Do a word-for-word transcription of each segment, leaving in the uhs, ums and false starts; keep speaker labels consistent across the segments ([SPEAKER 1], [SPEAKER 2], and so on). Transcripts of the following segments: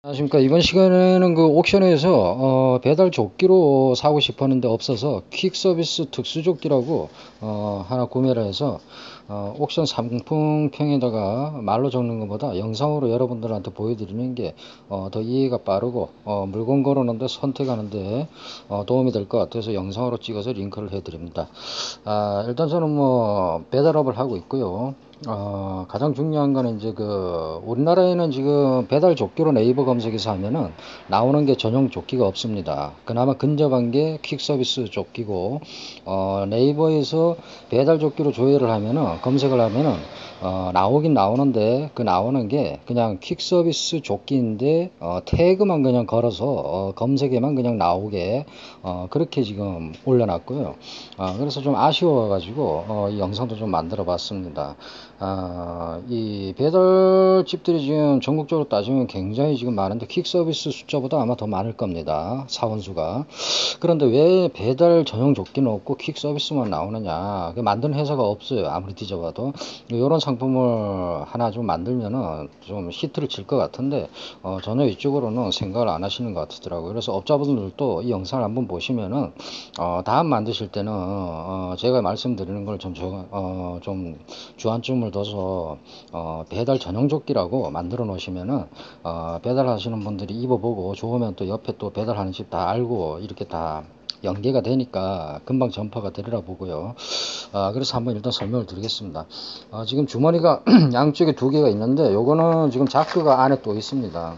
[SPEAKER 1] 안녕하십니까. 이번 시간에는 그 옥션에서 어, 배달 조끼로 사고 싶었는데 없어서 퀵 서비스 특수 조끼라고 어, 하나 구매를 해서 어, 옥션 상품평에다가 말로 적는 것보다 영상으로 여러분들한테 보여드리는 게 어, 더 이해가 빠르고 어, 물건 고르는데 선택하는데 어, 도움이 될 것 같아서 영상으로 찍어서 링크를 해드립니다. 아, 일단 저는 뭐 배달업을 하고 있고요. 어, 가장 중요한 거는 이제 그 우리나라에는 지금 배달 조끼로 네이버 검색해서 하면은 나오는 게 전용 조끼가 없습니다. 그나마 근접한 게 퀵 서비스 조끼고 어, 네이버에서 배달 조끼로 조회를 하면은 검색을 하면은 어, 나오긴 나오는데 그 나오는 게 그냥 퀵 서비스 조끼인데 어, 태그만 그냥 걸어서 어, 검색에만 그냥 나오게 어, 그렇게 지금 올려놨고요. 어, 그래서 좀 아쉬워 가지고 어, 이 영상도 좀 만들어 봤습니다. 아, 이 배달집들이 지금 전국적으로 따지면 굉장히 지금 많은데 퀵 서비스 숫자보다 아마 더 많을 겁니다. 사원수가. 그런데 왜 배달 전용 조끼는 없고 퀵 서비스만 나오느냐? 그 만드는 회사가 없어요. 아무리 뒤져봐도. 이런 상품을 하나 좀 만들면은 좀 히트를 칠 것 같은데 어, 전혀 이쪽으로는 생각을 안 하시는 것 같더라고요. 그래서 업자분들도 이 영상을 한번 보시면은 어, 다음 만드실 때는 어, 제가 말씀드리는 걸 좀 어, 좀 주안점을 둬서 어, 배달 전용 조끼라고 만들어 놓으시면은 어, 배달하시는 분들이 입어보고 좋으면 또 옆에 또 배달하는 집 다 알고 이렇게 다 연계가 되니까 금방 전파가 되리라 보고요. 아, 그래서 한번 일단 설명을 드리겠습니다. 아, 지금 주머니가 양쪽에 두 개가 있는데 요거는 지금 자크가 안에 또 있습니다.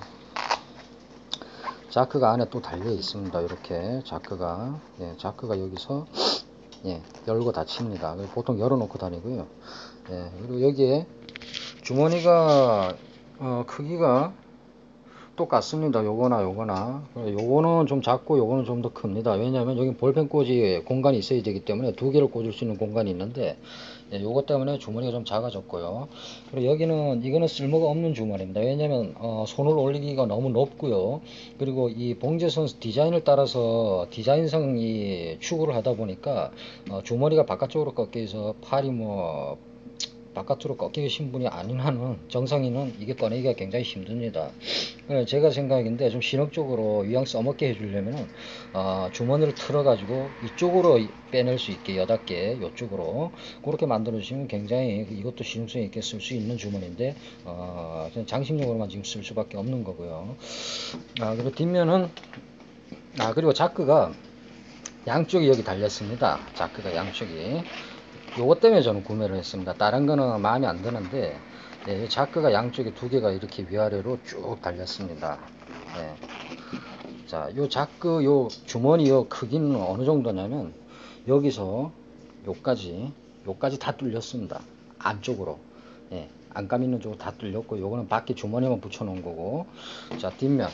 [SPEAKER 1] 자크가 안에 또 달려 있습니다. 이렇게 자크가 예, 자크가 여기서 예, 열고 닫힙니다. 보통 열어놓고 다니고요. 예, 그리고 여기에 주머니가 어, 크기가 똑같습니다. 요거나 요거나 요거는 좀 작고 요거는 좀 더 큽니다. 왜냐하면 여기 볼펜 꽂이 공간이 있어야 되기 때문에 두 개를 꽂을 수 있는 공간이 있는데 예, 요것 때문에 주머니가 좀 작아졌고요. 그리고 여기는 이거는 쓸모가 없는 주머니입니다. 왜냐하면 어, 손을 올리기가 너무 높고요. 그리고 이 봉제선 디자인을 따라서 디자인상이 추구를 하다 보니까 어, 주머니가 바깥쪽으로 꺾여 있어 팔이 뭐 바깥으로 꺾이게 신분이 아닌 한은 정상인은 이게 꺼내기가 굉장히 힘듭니다. 그래서 제가 생각인데 좀 실용적으로 유양 써먹게 해주려면 어, 주머니를 틀어 가지고 이쪽으로 빼낼 수 있게 여닫게 이쪽으로 그렇게 만들어 주시면 굉장히 이것도 실용성 있게 쓸 수 있는 주머니인데 어, 장식용으로만 지금 쓸 수밖에 없는 거고요. 아, 그리고 뒷면은 아 그리고 자크가 양쪽이 여기 달렸습니다. 자크가 양쪽이 요것 때문에 저는 구매를 했습니다. 다른 거는 마음에 안 드는데 예, 자크가 양쪽에 두 개가 이렇게 위아래로 쭉 달렸습니다. 예. 자, 요 자크 요 주머니 요 크기는 어느 정도냐면 여기서 요까지 요까지 다 뚫렸습니다. 안쪽으로. 예. 안감 있는 쪽으로 다 뚫렸고 요거는 밖에 주머니만 붙여 놓은 거고. 자, 뒷면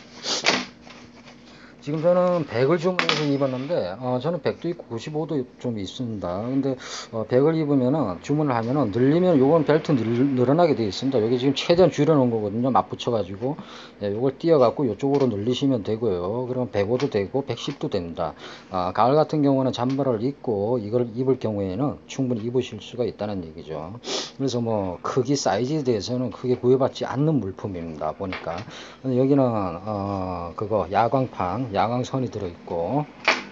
[SPEAKER 1] 지금 저는 백을 주문해서 입었는데 어, 저는 백도 있고 구십오도 좀 있습니다. 근데 어, 백을 입으면은 주문을 하면은 늘리면 요건 벨트 늘, 늘어나게 되어 있습니다. 여기 지금 최대한 줄여 놓은 거거든요. 맞붙여 가지고 예, 요걸 띄어 갖고 요쪽으로 늘리시면 되고요. 그러면 백오도 되고 백십도 됩니다. 아, 가을 같은 경우는 잠바를 입고 이걸 입을 경우에는 충분히 입으실 수가 있다는 얘기죠. 그래서 뭐 크기 사이즈에 대해서는 크게 구애받지 않는 물품입니다. 보니까 근데 여기는 어, 그거 야광판 야광선이 들어있고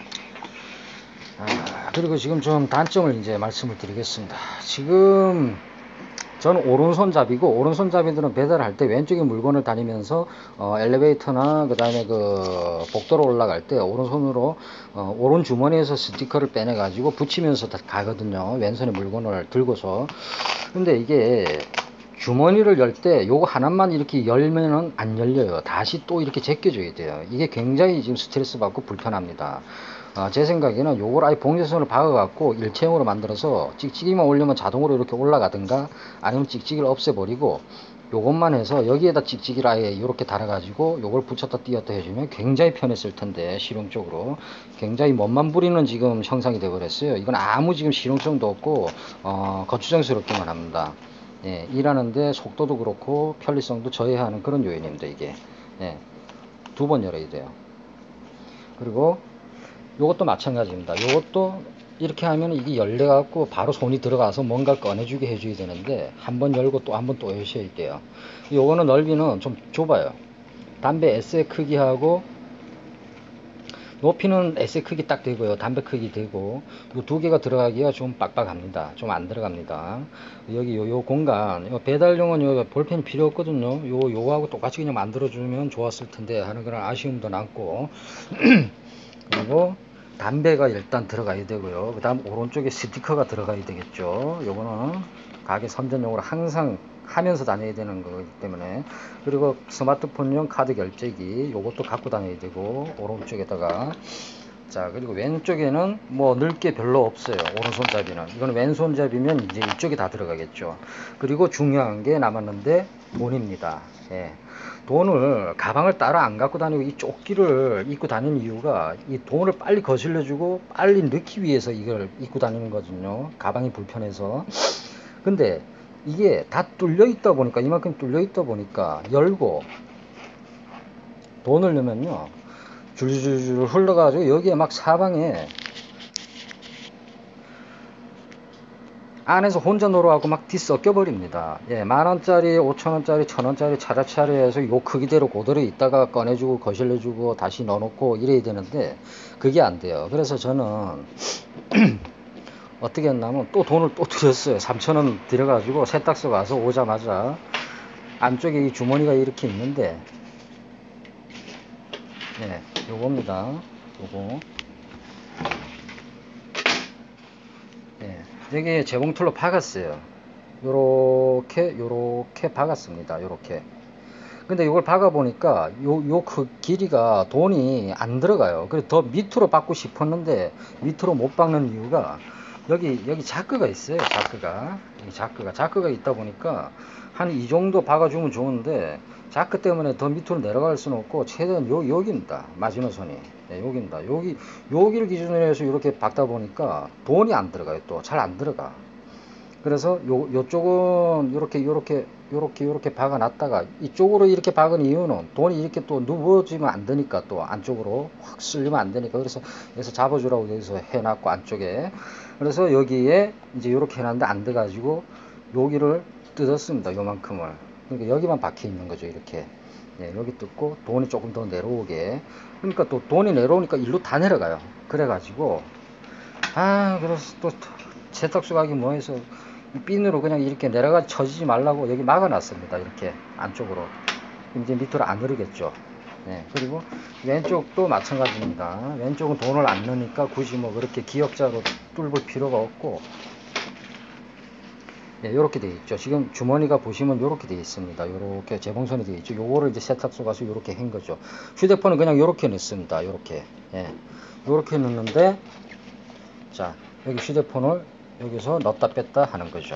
[SPEAKER 1] 아, 그리고 지금 좀 단점을 이제 말씀을 드리겠습니다. 지금 저는 오른손잡이고 오른손잡이들은 배달할 때 왼쪽에 물건을 다니면서 어, 엘리베이터나 그 다음에 그 복도로 올라갈 때 오른손으로 어, 오른 주머니에서 스티커를 빼내 가지고 붙이면서 다 가거든요. 왼손에 물건을 들고서. 근데 이게 주머니를 열 때 요거 하나만 이렇게 열면은 안 열려요. 다시 또 이렇게 제껴줘야 돼요. 이게 굉장히 지금 스트레스 받고 불편합니다. 어, 제 생각에는 요걸 아예 봉제선을 박아갖고 일체형으로 만들어서 찍찍이만 올리면 자동으로 이렇게 올라가든가 아니면 찍찍이를 없애버리고 요것만 해서 여기에다 찍찍이를 아예 이렇게 달아가지고 요걸 붙였다 띄었다 해주면 굉장히 편했을 텐데 실용적으로 굉장히 멋만 부리는 지금 형상이 되어버렸어요. 이건 아무 지금 실용성도 없고 어, 거추장스럽기만 합니다. 예, 일하는데 속도도 그렇고 편리성도 저해하는 그런 요인입니다. 이게 예, 두 번 열어야 돼요. 그리고 요것도 마찬가지입니다. 요것도 이렇게 하면 이게 열려 갖고 바로 손이 들어가서 뭔가 꺼내주게 해줘야 되는데 한 번 열고 또 한 번 또 여셔야 돼요. 요거는 넓이는 좀 좁아요. 담배 S의 크기하고 높이는 S의 크기 딱 되고요. 담배 크기 되고 이 두 개가 들어가기가 좀 빡빡합니다. 좀 안 들어갑니다. 여기 요, 요 공간 요 배달용은 요 볼펜이 필요 없거든요. 요 요하고 똑같이 그냥 만들어주면 좋았을 텐데 하는 그런 아쉬움도 남고 그리고 담배가 일단 들어가야 되고요. 그 다음 오른쪽에 스티커가 들어가야 되겠죠. 요거는 가게 선전용으로 항상 하면서 다녀야 되는 거기 때문에 그리고 스마트폰용 카드 결제기 요것도 갖고 다녀야 되고 오른쪽에다가 자 그리고 왼쪽에는 뭐 넣을 게 별로 없어요. 오른손잡이는 이거는 왼손잡이면 이제 이쪽에 다 들어가겠죠. 그리고 중요한 게 남았는데 돈입니다. 예. 돈을 가방을 따로 안 갖고 다니고 이 조끼를 입고 다니는 이유가 이 돈을 빨리 거실러 주고 빨리 넣기 위해서 이걸 입고 다니는 거거든요. 가방이 불편해서. 근데 이게 다 뚫려 있다 보니까 이만큼 뚫려 있다 보니까 열고 돈을 넣으면요 줄줄줄 흘러가지고 여기에 막 사방에 안에서 혼자 놀아갖고 막 뒤섞여 버립니다. 예, 만원짜리, 오천원짜리, 천원짜리 차라차라 해서 요 크기대로 그대로 있다가 꺼내주고 거실러주고 다시 넣어놓고 이래야 되는데 그게 안 돼요. 그래서 저는 어떻게 했냐면 또 돈을 또 들였어요. 삼천원 들여가지고 세탁소 가서 오자마자 안쪽에 이 주머니가 이렇게 있는데 예, 요겁니다. 요거 예, 여기 재봉틀로 박았어요. 요렇게 요렇게 박았습니다. 요렇게. 근데 이걸 박아 보니까 요 요 그 길이가 돈이 안 들어가요. 그래서 더 밑으로 박고 싶었는데 밑으로 못 박는 이유가 여기 여기 자크가 있어요. 자크가 이 자크가 자크가 있다 보니까 한 이 정도 박아주면 좋은데 자크 때문에 더 밑으로 내려갈 수는 없고 최대한 요 여기입니다. 마지노선이 네, 여기입니다. 여기 여기를 기준으로 해서 이렇게 박다 보니까 돈이 안 들어가요. 또 잘 안 들어가. 그래서 요 요쪽은 요렇게 요렇게 요렇게 요렇게 박아 놨다가 이쪽으로 이렇게 박은 이유는 돈이 이렇게 또 누워지면 안 되니까 또 안쪽으로 확 쓸리면 안 되니까 그래서 여기서 잡아주라고 여기서 해놨고 안쪽에 그래서 여기에 이제 요렇게 해놨는데 안 돼 가지고 여기를 뜯었습니다. 요만큼을 그러니까 여기만 박혀 있는 거죠. 이렇게 예, 여기 뜯고 돈이 조금 더 내려오게 그러니까 또 돈이 내려오니까 일로 다 내려가요. 그래 가지고 아 그래서 또 세탁소 가기 뭐해서 핀으로 그냥 이렇게 내려가 쳐지지 말라고 여기 막아놨습니다. 이렇게 안쪽으로 이제 밑으로 안 흐르겠죠. 네, 그리고 왼쪽도 마찬가지입니다. 왼쪽은 돈을 안 넣으니까 굳이 뭐 그렇게 기역자로 뚫을 필요가 없고 네, 이렇게 되어 있죠. 지금 주머니가 보시면 이렇게 되어 있습니다. 이렇게 재봉선이 되어 있죠. 요거를 이제 세탁소 가서 이렇게 한 거죠. 휴대폰은 그냥 이렇게 넣습니다. 이렇게 예, 이렇게 넣는데 자 여기 휴대폰을 여기서 넣었다 뺐다 하는 거죠.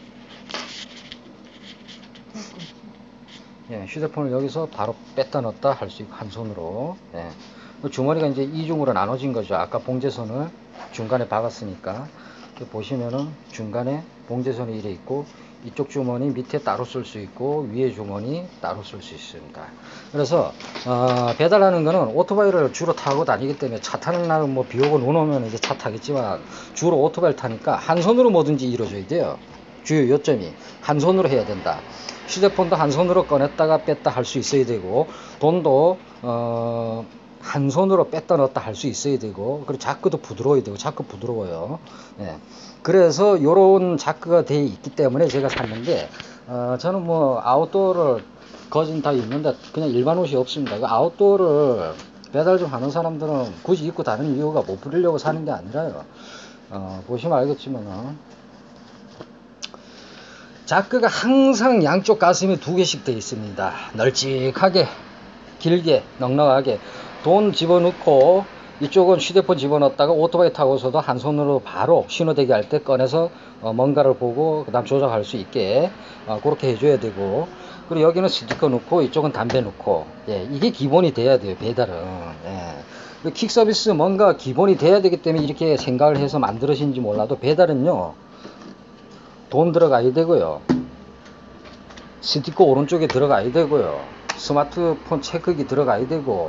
[SPEAKER 1] 예, 휴대폰을 여기서 바로 뺐다 넣었다 할 수 있고 한 손으로 예. 주머니가 이제 이중으로 나눠진 거죠. 아까 봉제선을 중간에 박았으니까 보시면은 중간에 봉제선이 이래 있고 이쪽 주머니 밑에 따로 쓸 수 있고 위에 주머니 따로 쓸 수 있습니다. 그래서 어, 배달하는 거는 오토바이를 주로 타고 다니기 때문에 차 타는 날은 뭐 비 오고 눈 오면 이제 차 타겠지만 주로 오토바이를 타니까 한 손으로 뭐든지 이루어져야 돼요. 주요 요점이 한 손으로 해야 된다. 휴대폰도 한 손으로 꺼냈다가 뺐다 할 수 있어야 되고 돈도 어, 한 손으로 뺐다 넣었다 할 수 있어야 되고 그리고 자크도 부드러워야 되고 자크 부드러워요. 예. 그래서 요런 자크가 되어 있기 때문에 제가 샀는데 어, 저는 뭐 아웃도어를 거진 다 입는데 그냥 일반 옷이 없습니다. 그 아웃도어를 배달 좀 하는 사람들은 굳이 입고 다니는 이유가 못 부리려고 사는 게 아니라요. 어, 보시면 알겠지만은 자크가 항상 양쪽 가슴에 두 개씩 되어 있습니다. 널찍하게 길게 넉넉하게 돈 집어넣고 이쪽은 휴대폰 집어넣었다가 오토바이 타고서도 한 손으로 바로 신호대기 할 때 꺼내서 어 뭔가를 보고 그 다음 조작할 수 있게 어 그렇게 해줘야 되고 그리고 여기는 스티커 넣고 이쪽은 담배 넣고 예, 이게 기본이 돼야 돼요. 배달은 예. 킥 서비스 뭔가 기본이 돼야 되기 때문에 이렇게 생각을 해서 만들어진지 몰라도 배달은요 돈 들어가야 되고요 스티커 오른쪽에 들어가야 되고요 스마트폰 체크기 들어가야 되고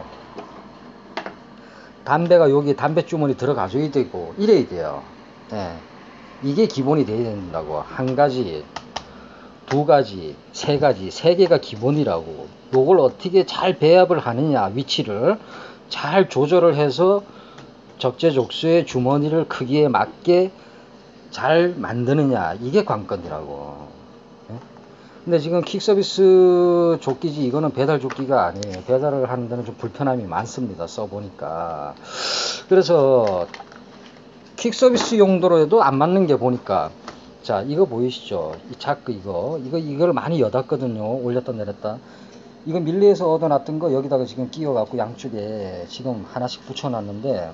[SPEAKER 1] 담배가 여기 담배 주머니 들어가줘야 되고 이래야 돼요. 예. 이게 기본이 돼야 된다고. 한 가지, 두 가지, 세 가지, 세 개가 기본이라고. 요걸 어떻게 잘 배합을 하느냐, 위치를 잘 조절을 해서 적재적소의 주머니를 크기에 맞게 잘 만드느냐, 이게 관건이라고. 근데 지금 퀵서비스 조끼지 이거는 배달 조끼가 아니에요. 배달을 하는 데는 좀 불편함이 많습니다, 써보니까. 그래서 퀵서비스 용도로 해도 안 맞는 게 보니까, 자, 이거 보이시죠? 이 자크 이거 이거 이걸 많이 여닫거든요. 올렸다 내렸다. 이거 밀리에서 얻어놨던 거 여기다가 지금 끼워 갖고 양쪽에 지금 하나씩 붙여놨는데,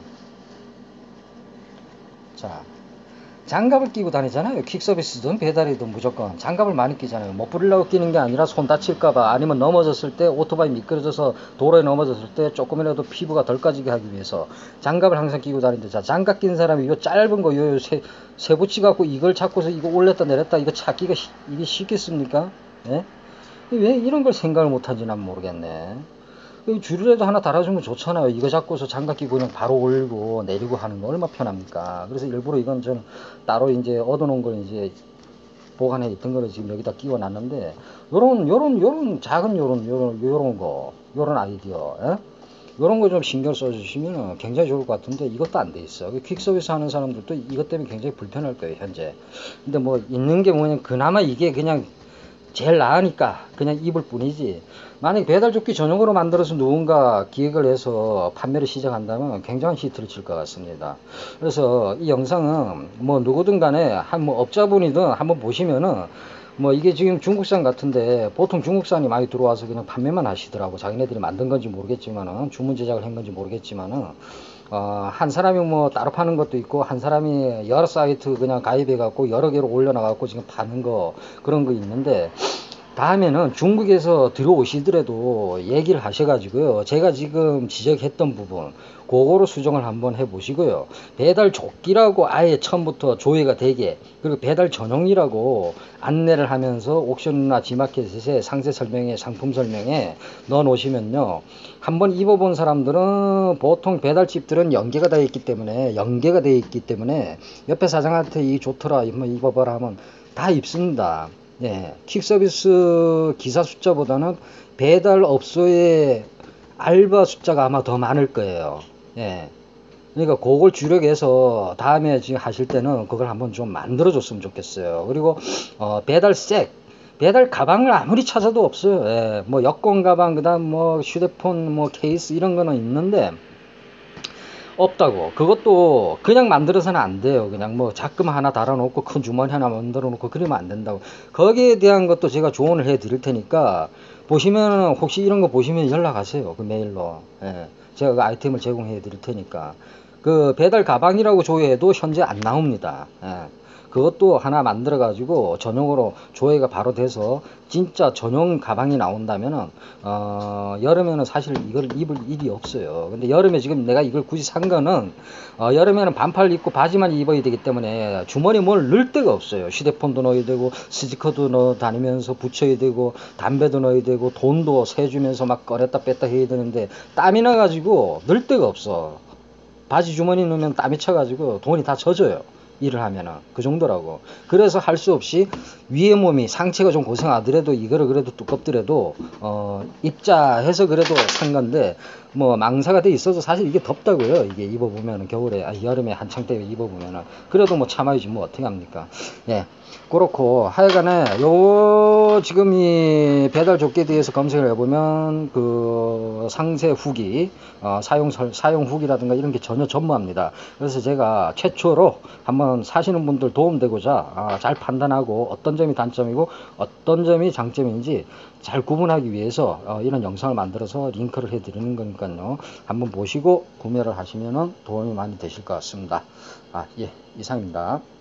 [SPEAKER 1] 자, 장갑을 끼고 다니잖아요. 퀵서비스든 배달이든 무조건 장갑을 많이 끼잖아요. 못 부리려고 끼는 게 아니라 손 다칠까봐, 아니면 넘어졌을 때 오토바이 미끄러져서 도로에 넘어졌을 때 조금이라도 피부가 덜 까지게 하기 위해서 장갑을 항상 끼고 다니는데, 자, 장갑 낀 사람이 요 짧은 거 요 세, 세 붙이 갖고 이걸 찾고서 이거 올렸다 내렸다 이거 찾기가 시, 이게 쉽겠습니까? 예? 왜 이런 걸 생각을 못하는지 난 모르겠네. 줄이라도 하나 달아주면 좋잖아요. 이거 잡고서 장갑 끼고 그냥 바로 올리고 내리고 하는 거 얼마나 편합니까? 그래서 일부러 이건 좀 따로 이제 얻어놓은 걸 이제 보관해 있던 거를 지금 여기다 끼워 놨는데, 요런, 요런, 요런 작은 요런, 요런, 요런 거, 요런 아이디어, 에? 요런 거 좀 신경 써주시면 굉장히 좋을 것 같은데, 이것도 안 돼 있어. 퀵서비스 하는 사람들도 이것 때문에 굉장히 불편할 거예요, 현재. 근데 뭐, 있는 게 뭐냐면, 그나마 이게 그냥 제일 나으니까 그냥 입을 뿐이지, 만약에 배달조끼 전용으로 만들어서 누군가 기획을 해서 판매를 시작한다면 굉장한 히트를 칠 것 같습니다. 그래서 이 영상은 뭐 누구든 간에 한 뭐 업자분이든 한번 보시면은, 뭐 이게 지금 중국산 같은데 보통 중국산이 많이 들어와서 그냥 판매만 하시더라고. 자기네들이 만든 건지 모르겠지만은, 주문 제작을 한 건지 모르겠지만은, 어, 한 사람이 뭐 따로 파는 것도 있고, 한 사람이 여러 사이트 그냥 가입해 갖고 여러 개로 올려놔 갖고 지금 파는 거, 그런 거 있는데, 다음에는 중국에서 들어오시더라도 얘기를 하셔가지고요, 제가 지금 지적했던 부분 그거로 수정을 한번 해보시고요, 배달 조끼라고 아예 처음부터 조회가 되게, 그리고 배달 전용이라고 안내를 하면서 옥션이나 지마켓에 상세 설명에, 상품 설명에 넣어 놓으시면요, 한번 입어본 사람들은, 보통 배달집들은 연계가 되어 있기 때문에 연계가 되어 있기 때문에 옆에 사장한테 이 좋더라, 한번 입어봐라 하면 다 입습니다. 예, 퀵서비스 기사 숫자보다는 배달업소의 알바 숫자가 아마 더 많을 거예요. 예, 그러니까 그걸 주력해서 다음에 지금 하실 때는 그걸 한번 좀 만들어 줬으면 좋겠어요. 그리고 어, 배달색, 배달 가방을 아무리 찾아도 없어요. 예, 뭐 여권 가방, 그다음 뭐 휴대폰 뭐 케이스 이런 거는 있는데 없다고. 그것도 그냥 만들어서는 안 돼요. 그냥 뭐 자금 하나 달아놓고 큰 주머니 하나 만들어 놓고 그러면 안 된다고. 거기에 대한 것도 제가 조언을 해 드릴 테니까, 보시면 혹시 이런 거 보시면 연락하세요. 그 메일로. 예, 제가 그 아이템을 제공해 드릴 테니까. 그 배달 가방이라고 조회해도 현재 안 나옵니다. 예. 그것도 하나 만들어 가지고 전용으로 조회가 바로 돼서 진짜 전용 가방이 나온다면은, 어, 여름에는 사실 이걸 입을 일이 없어요. 근데 여름에 지금 내가 이걸 굳이 산 거는, 어, 여름에는 반팔 입고 바지만 입어야 되기 때문에 주머니에 뭘 넣을 데가 없어요. 휴대폰도 넣어야 되고, 스티커도 넣어 다니면서 붙여야 되고, 담배도 넣어야 되고, 돈도 세주면서 막 꺼냈다 뺐다 해야 되는데, 땀이 나가지고 넣을 데가 없어. 바지 주머니 넣으면 땀이 차가지고 돈이 다 젖어요. 일을 하면은 그 정도라고. 그래서 할 수 없이 위에 몸이 상체가 좀 고생하더라도 이거를 그래도 두껍더라도 어 입자 해서 그래도 산 건데, 뭐 망사가 돼 있어도 사실 이게 덥다고요. 이게 입어보면은 겨울에, 아, 여름에 한창 때 입어보면은 그래도 뭐 참아야지 뭐 어떻게 합니까. 예, 그렇고 하여간에 요 지금 이 배달 조끼에 대해서 검색을 해보면 그 상세 후기, 어, 사용 설, 사용 후기라든가 이런 게 전혀 전무합니다. 그래서 제가 최초로 한번 사시는 분들 도움되고자 아, 잘 판단하고 어떤 점이 단점이고 어떤 점이 장점인지 잘 구분하기 위해서 어, 이런 영상을 만들어서 링크를 해 드리는 거니까요, 한번 보시고 구매를 하시면 도움이 많이 되실 것 같습니다. 아, 예, 이상입니다.